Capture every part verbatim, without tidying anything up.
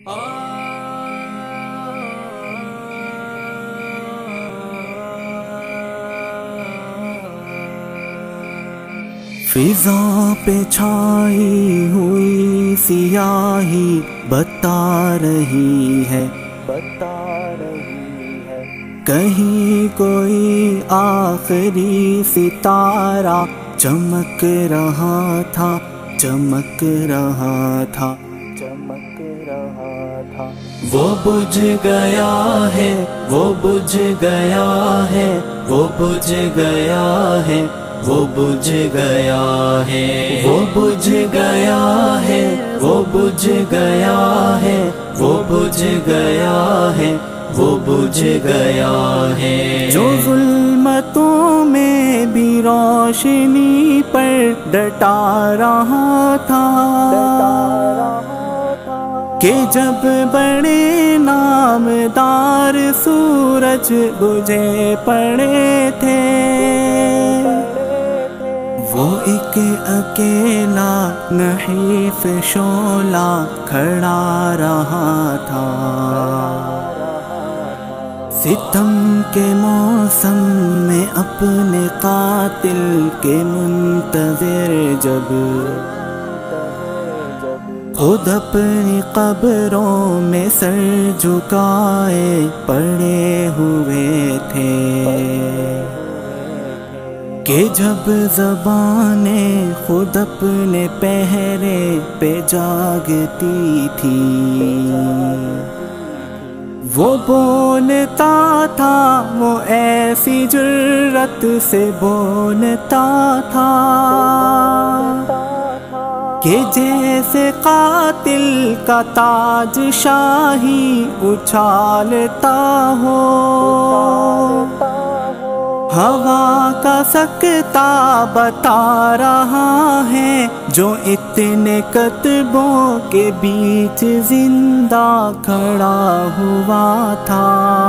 فضا پہ چھائی ہوئی سیاہی بتا رہی ہے بتا رہی ہے کہیں کوئی آخری ستارہ چمک رہا تھا چمک رہا تھا چمک رہا تھا وہ بجھ گیا ہے وہ بجھ گیا ہے وہ بجھ گیا ہے وہ بجھ گیا ہے وہ بجھ گیا ہے وہ بجھ گیا ہے وہ بجھ گیا ہے وہ بجھ گیا ہے جو ظلمتوں میں بھی روشنی پر ڈٹا رہا تھا کہ جب بڑے نامدار سورج بجھے پڑے تھے وہ ایک اکیلا نحیف شعلہ کھڑا رہا تھا ستم کے موسم میں اپنے قاتل کے منتظر جب خود اپنی قبروں میں سر جھکائے پڑے ہوئے تھے کہ جب زبانیں خود اپنے پہرے پہ جاگتی تھی وہ بولتا تھا وہ ایسی جرت سے بولتا تھا کہ جیسے قاتل کا تاج شاہی اچھالتا ہو ہوا کا سکتا بتا رہا ہے جو اتنے کتبوں کے بیچ زندہ کھڑا ہوا تھا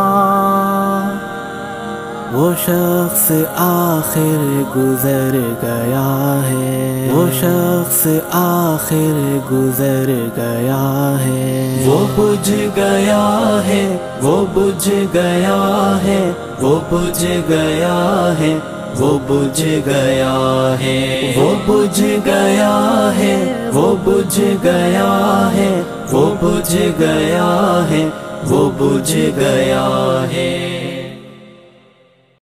وہ شخص آخر گزر گیا ہے وہ شخص آخر گزر گیا ہے وہ بجھ گیا ہے وہ بجھ گیا ہے وہ بجھ گیا ہے وہ بجھ گیا ہے وہ بجھ گیا ہے وہ بجھ گیا ہے وہ بجھ گیا ہے وہ بجھ گیا ہے